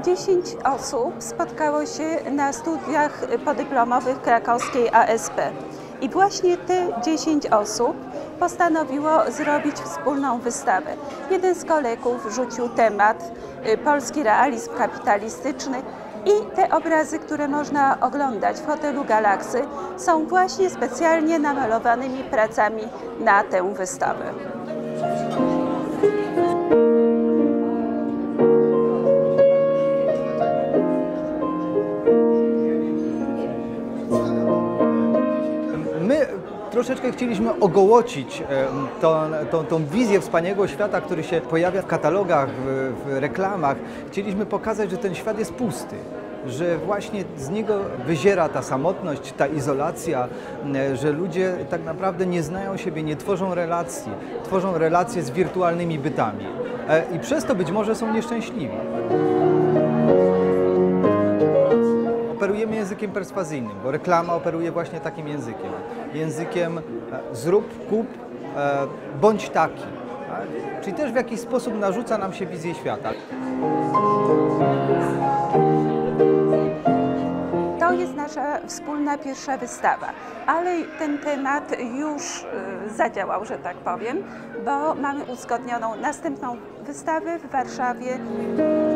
10 osób spotkało się na studiach podyplomowych krakowskiej ASP. I właśnie te 10 osób postanowiło zrobić wspólną wystawę. Jeden z kolegów rzucił temat polski realizm kapitalistyczny i te obrazy, które można oglądać w hotelu Galaksy, są właśnie specjalnie namalowanymi pracami na tę wystawę. My troszeczkę chcieliśmy ogołocić tą wizję wspaniałego świata, który się pojawia w katalogach, w reklamach. Chcieliśmy pokazać, że ten świat jest pusty, że właśnie z niego wyziera ta samotność, ta izolacja, że ludzie tak naprawdę nie znają siebie, nie tworzą relacje z wirtualnymi bytami i przez to być może są nieszczęśliwi. Operujemy językiem perswazyjnym, bo reklama operuje właśnie takim językiem. Językiem zrób, kup, bądź taki. Tak? Czyli też w jakiś sposób narzuca nam się wizję świata. To jest nasza wspólna pierwsza wystawa, ale ten temat już zadziałał, że tak powiem, bo mamy uzgodnioną następną wystawę w Warszawie.